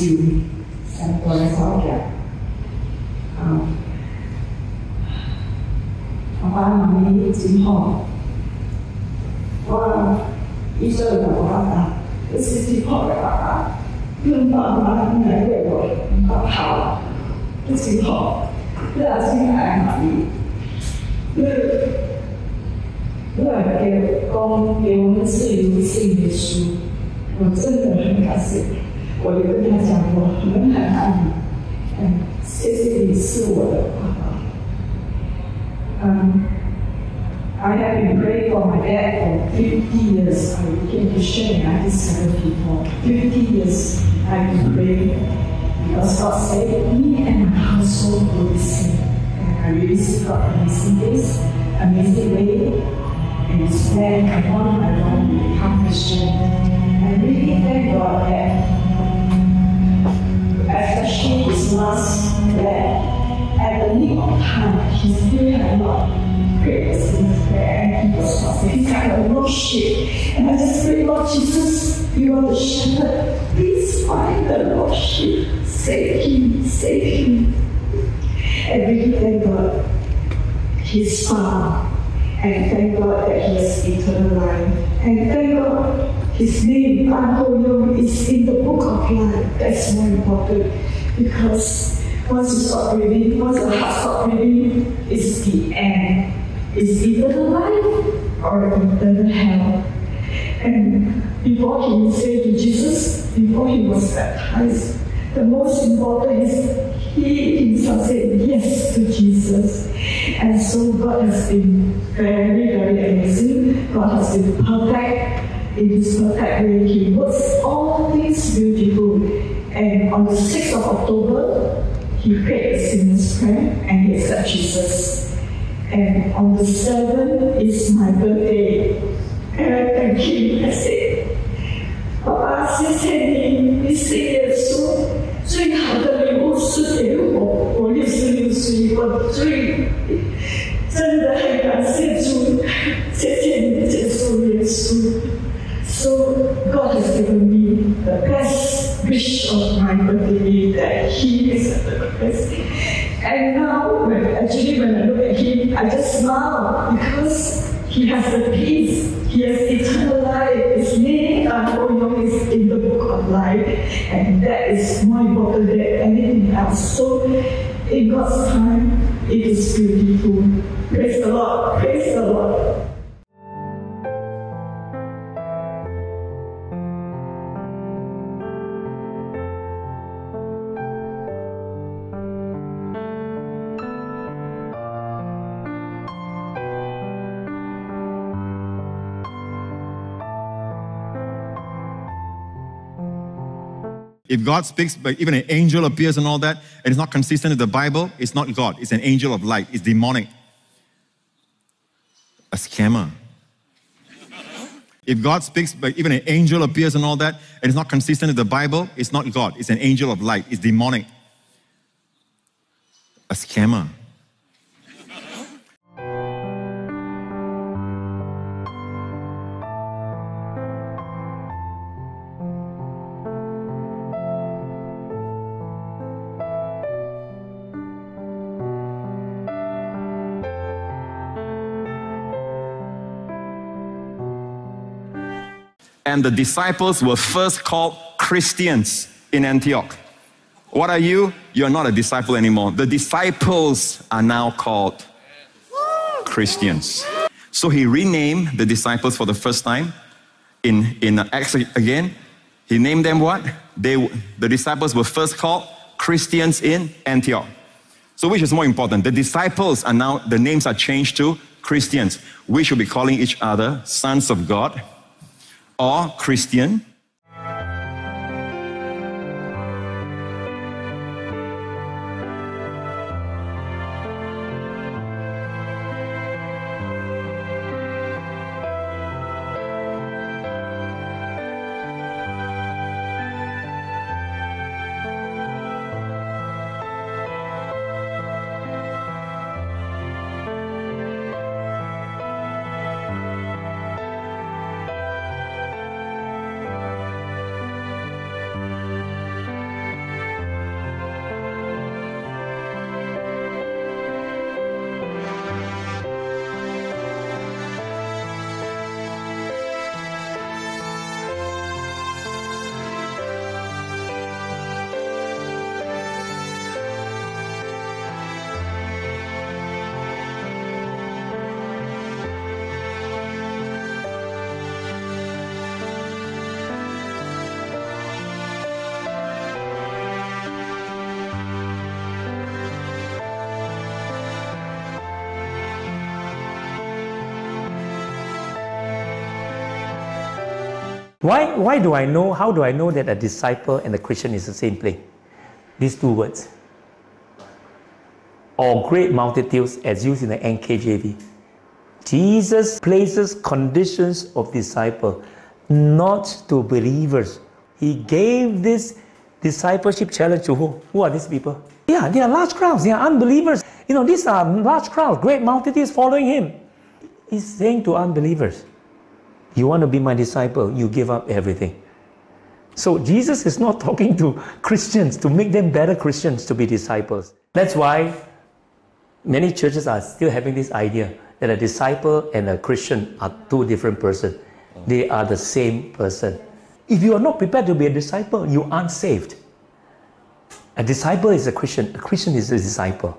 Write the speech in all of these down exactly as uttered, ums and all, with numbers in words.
Siew and I. Um, Papa Mommy in home. Well, each of them are this is the Papa. Lương Papa ngày về rồi, Papa Hảo, this is home. This is my mommy. This là给公给我们自由信的书，我真的很感谢。我有跟他讲过，我们很爱你，嗯，谢谢你是我的爸爸。Um, I have been praying for my dad for fifty years. I became Christian in ninety-seven people. fifty years I've been praying because God said me and my household will be saved. And I really see God amazing this, amazing way. And it's when I want my mom to become Christian. I really thank God that, especially this last that at the nick of time, he still had not prayed since prayer and he was not saved. He's kind of worship. And I just pray, Lord Jesus, you are the shepherd. Please find the Lord sheep. Save him, save him. And really thank God he's found. And thank God that he has eternal life. And thank God his name, Kwee Siew, is in the book of life. That's more important. Because once you stop breathing, once the heart stops breathing, it's the end. It's eternal life or eternal hell. And before he said to Jesus, before he was baptized, the most important is he himself said yes to Jesus. And so God has been very, very amazing. God has been perfect in his perfect way. He works all things beautiful. And on the sixth of October, he prayed the sinner's prayer and he accepted Jesus. And on the seventh is my birthday. And I thank him. I said, Papa, 谢谢你，你是耶稣最好的礼物是给我。我六十六岁，我最真的很感谢主，谢谢你接受耶稣。So God has given me the best wish of my birthday that He accepted the best. And now, when, actually, when I look at Him, I just smile because He has the peace. He has eternal life. His name, Kwee Siew, is in the book of life, and that is more important than anything else. So, in God's time, it is beautiful. Praise the Lord. Praise the Lord. If God speaks, but even an angel appears and all that, and it's not consistent with the Bible, it's not God. It's an angel of light. It's demonic. A scammer. If God speaks, but even an angel appears and all that, and it's not consistent with the Bible, it's not God. It's an angel of light. It's demonic. A scammer. And the disciples were first called Christians in Antioch. What are you? You're not a disciple anymore. The disciples are now called Christians. So he renamed the disciples for the first time in, in Acts again. He named them what? They, the disciples were first called Christians in Antioch. So which is more important? The disciples are now, the names are changed to Christians. We should be calling each other sons of God or Christian. Why, why do I know, how do I know that a disciple and a Christian is the same thing? These two words. Or great multitudes, as used in the N K J V. Jesus places conditions of disciple, not to believers. He gave this discipleship challenge to who? Who are these people? Yeah, they are large crowds, they are unbelievers. You know, these are large crowds, great multitudes following him. He's saying to unbelievers, you want to be my disciple, you give up everything. So Jesus is not talking to Christians to make them better Christians to be disciples. That's why many churches are still having this idea that a disciple and a Christian are two different persons. They are the same person. If you are not prepared to be a disciple, you aren't saved. A disciple is a Christian. A Christian is a disciple.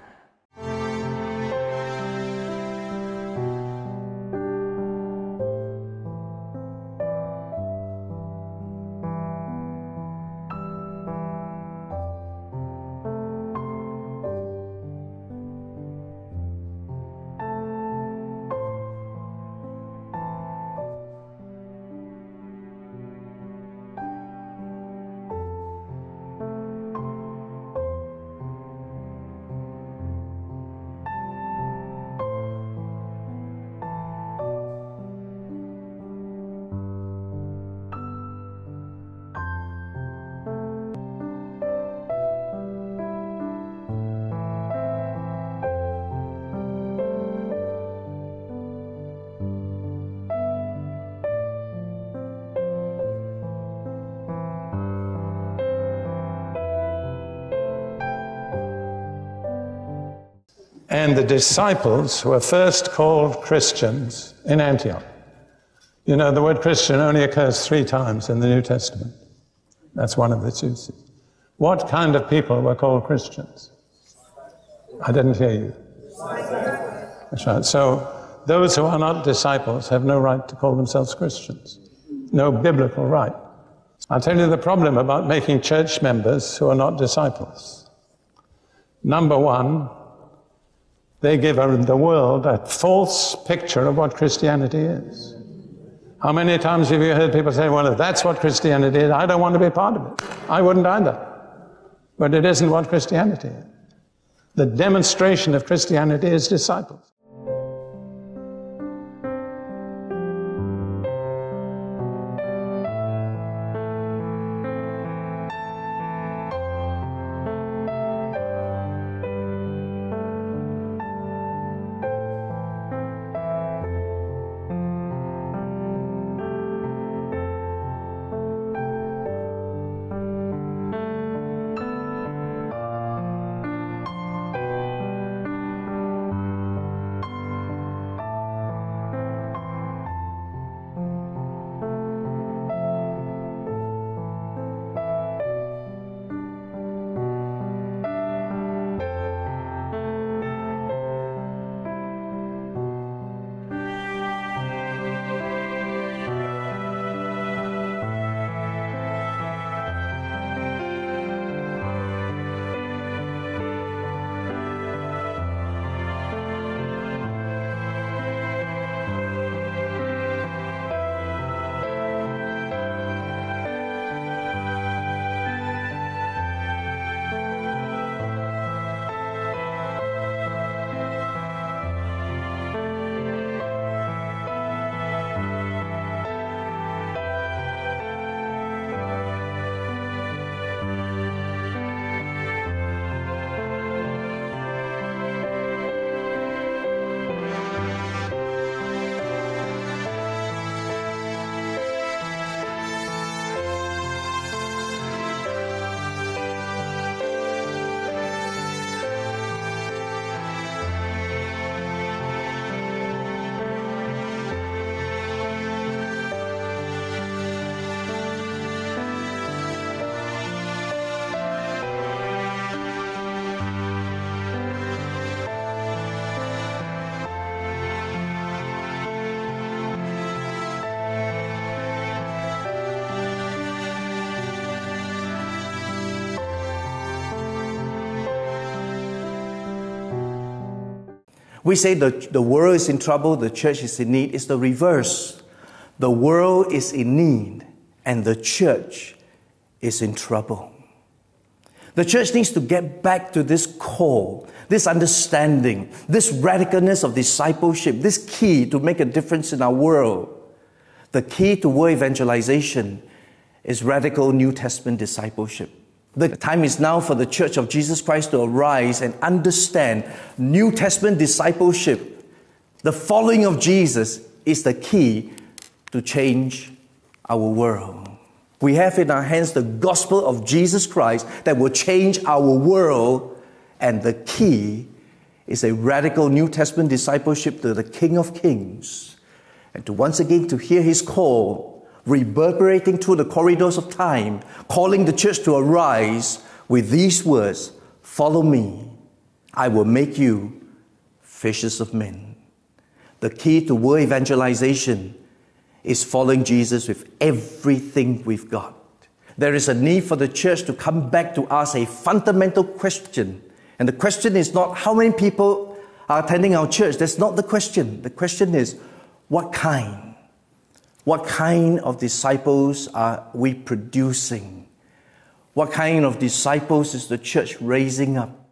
And the disciples were first called Christians in Antioch. You know, the word Christian only occurs three times in the New Testament. That's one of its uses. What kind of people were called Christians? I didn't hear you. That's right. So those who are not disciples have no right to call themselves Christians. No biblical right. I'll tell you the problem about making church members who are not disciples. Number one, they give the world a false picture of what Christianity is. How many times have you heard people say, well, if that's what Christianity is, I don't want to be part of it. I wouldn't either. But it isn't what Christianity is. The demonstration of Christianity is disciples. We say the, the world is in trouble, the church is in need. It's the reverse. The world is in need, and the church is in trouble. The church needs to get back to this core, this understanding, this radicalness of discipleship, this key to make a difference in our world. The key to world evangelization is radical New Testament discipleship. The time is now for the Church of Jesus Christ to arise and understand New Testament discipleship. The following of Jesus is the key to change our world. We have in our hands the gospel of Jesus Christ that will change our world, and the key is a radical New Testament discipleship to the King of Kings, and to once again to hear his call reverberating through the corridors of time, calling the church to arise with these words, "Follow me, I will make you fishers of men." The key to world evangelization is following Jesus with everything we've got. There is a need for the church to come back to ask a fundamental question. And the question is not how many people are attending our church. That's not the question. The question is, what kind? What kind of disciples are we producing? What kind of disciples is the church raising up?